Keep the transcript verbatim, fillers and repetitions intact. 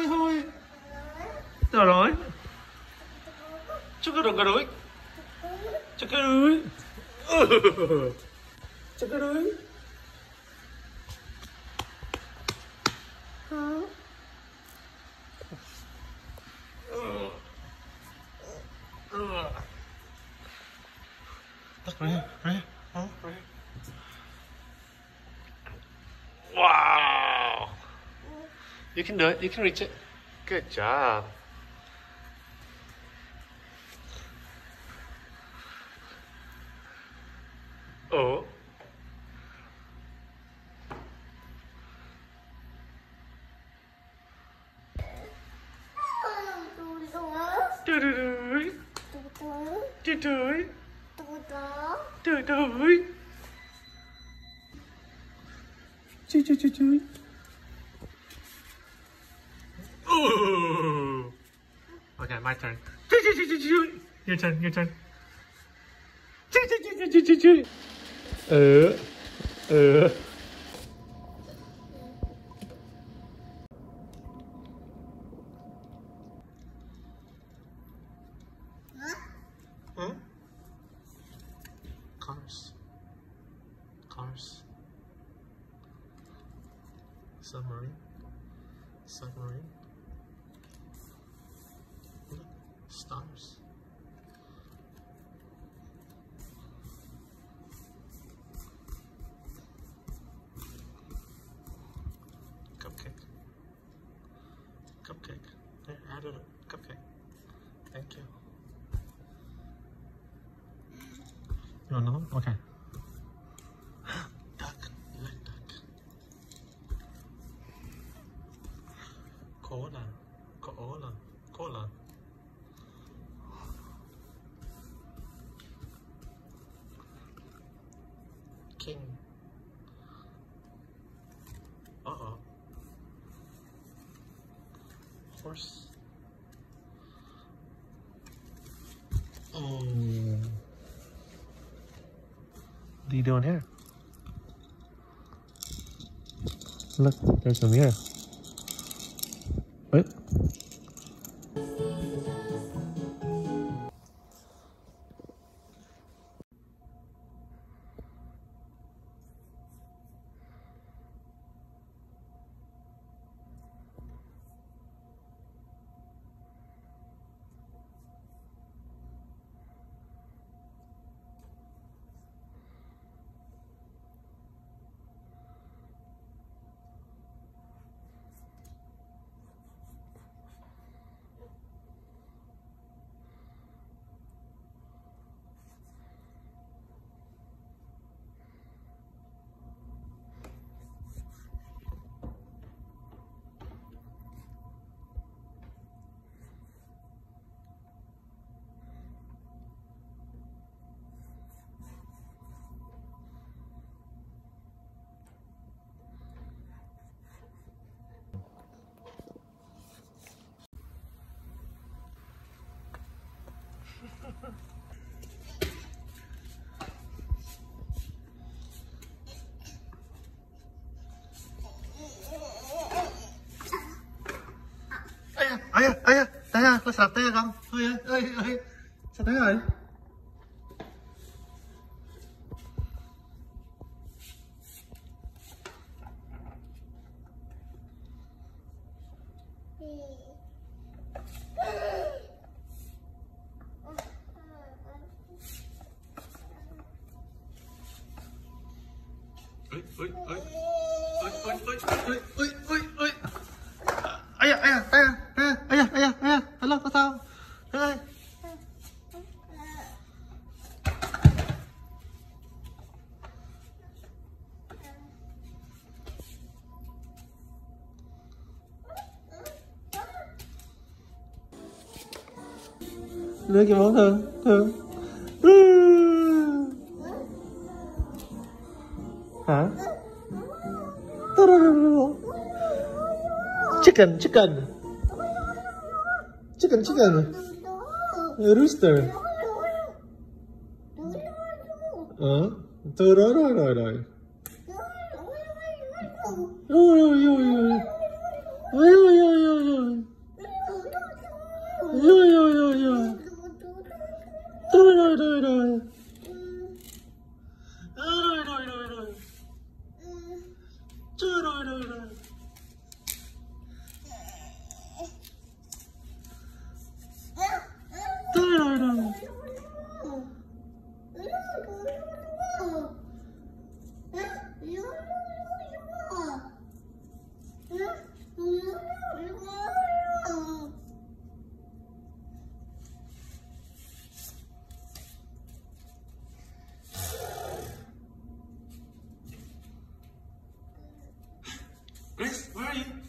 thôi thôi. Rồi rồi. Chút cái đuôi cái đuôi. Chút cái đuôi. Chút cái đuôi. Look right here, right here, huh? Right here. Wow! You can do it. You can reach it. Good job. Oh. Do do do. Do do. Do do. Chui chui chui chui. Ooh. Okay, my turn. Chui chui chui chui chui. Your turn. Your turn. Chui chui chui chui chui chui. Uh. Uh. Huh? Cars. Cars. Submarine. Submarine. Look, stars. Cupcake. Cupcake. Here, add a cupcake. Thank you. You want another one? Okay. Duck. You like duck? Cola. Cola. Cola. King. Uh-oh. Horse. Oh. What are you doing here? Look, there's some here. Wait. Ây da, ây da, té à, có sạp té à con? Ơi ơi, ơi, ơi, sao té rồi? Ơi, ơi, ơi, ơi, ơi, ơi, ơi, ơi, ơi, ơi. Ây da, ây da, ây da, ây da, ây da, ây da, hello, có sao? Ơi. Đưa cái món thương, thương. Hả? Chicken, chicken. Chicken, chicken. Rooster. Ờ, từ đó rồi rồi rồi. Ôi ôi ôi ôi. Ôi ôi ôi ôi. Rồi rồi rồi rồi. Rồi rồi rồi rồi. Rồi rồi rồi rồi. Rồi rồi rồi rồi. Rồi rồi rồi. Grace, where are you?